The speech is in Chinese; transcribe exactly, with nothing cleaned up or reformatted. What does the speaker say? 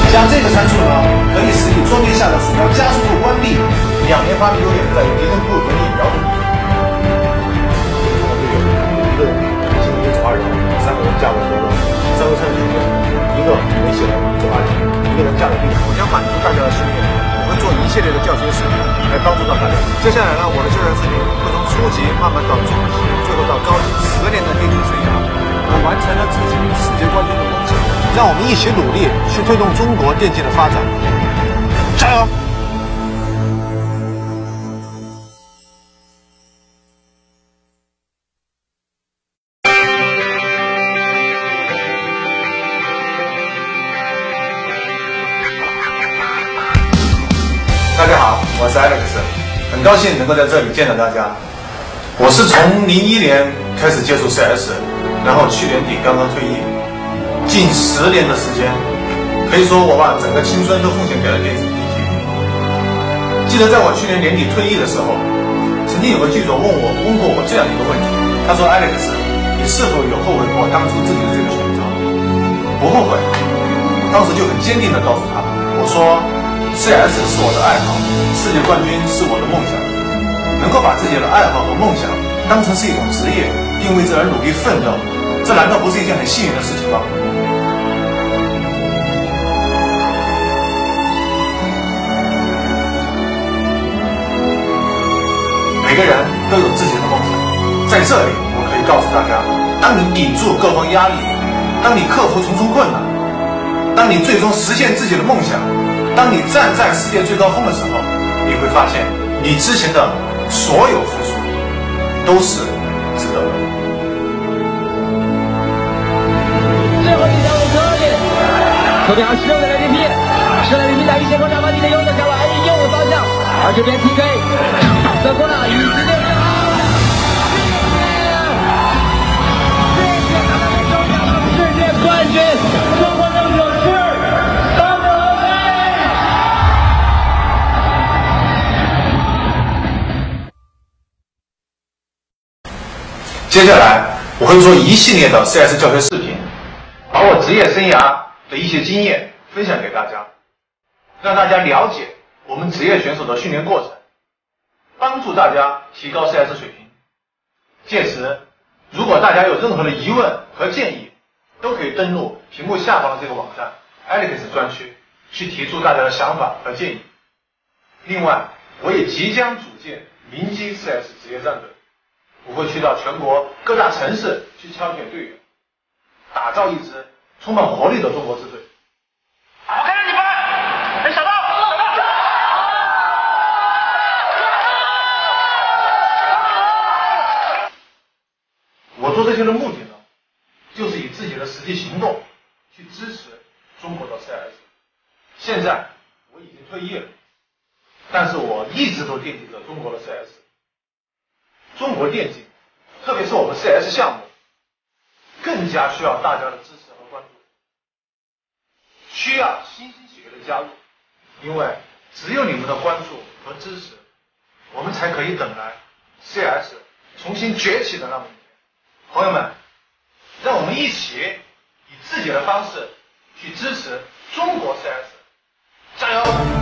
像这个参数呢，可以使你桌面下的鼠标加速度关闭。两连发的优点在于敌人不容易瞄准你。一个人进行走二人，三个人架稳多多，三个参数一个没写的走二人，一个人架稳定。我将满足大家的心愿，我会做一系列的教学视频来帮助到大家。接下来呢，我的教学视频会从初级慢慢到中级，最后到高级，十年的电竞生涯，我完成了自己世界冠军的梦想。让我们一起努力去推动中国电竞的发展，加油！大家好，我是 Alex， 很高兴能够在这里见到大家。我是从零一年开始接触 C S， 然后去年底刚刚退役。近十年的时间，可以说我把整个青春都奉献给了电子竞技。记得在我去年年底退役的时候，曾经有个记者问我问过我这样一个问题，他说 Alex， 你是否有后悔过当初自己的这个选择？不后悔。我当时就很坚定地告诉他，我说 C S 是我的爱好，世界冠军是我的梦想，能够把自己的爱好和梦想当成是一种职业，并为之而努力奋斗，这难道不是一件很幸运的事情吗？每个人都有自己的梦想，在这里我可以告诉大家，当你顶住各方压力，当你克服重重困难，当你最终实现自己的梦想，当你站在世界最高峰的时候，你会发现你之前的所有付出都是值得的。 最后一条路可以，特别好使用的 A P P， 是 A P P 在于前方转弯你的右手向外右方向，而这边 P K， 德国呢一直六十号，世界冠军，中国胜者是张德飞。 接下来我会做一系列的 C S 教学视频，把我职业生涯的一些经验分享给大家，让大家了解我们职业选手的训练过程，帮助大家提高 C S 水平。届时，如果大家有任何的疑问和建议，都可以登录屏幕下方的这个网站 Alex 专区去提出大家的想法和建议。另外，我也即将组建明基 C S 职业战队，我会去到全国各大城市去挑选队员，打造一支充满活力的中国之队。我看着你们，哎，小道，小道。我做这些的目的呢，就是以自己的实际行动去支持中国的 C S。现在我已经退役了，但是我一直都惦记着中国的 C S。中国电竞，特别是我们 C S 项目，更加需要大家的支持和关注，需要新兴企业的加入，因为只有你们的关注和支持，我们才可以等来 C S 重新崛起的那么一天。朋友们，让我们一起以自己的方式去支持中国 C S， 加油！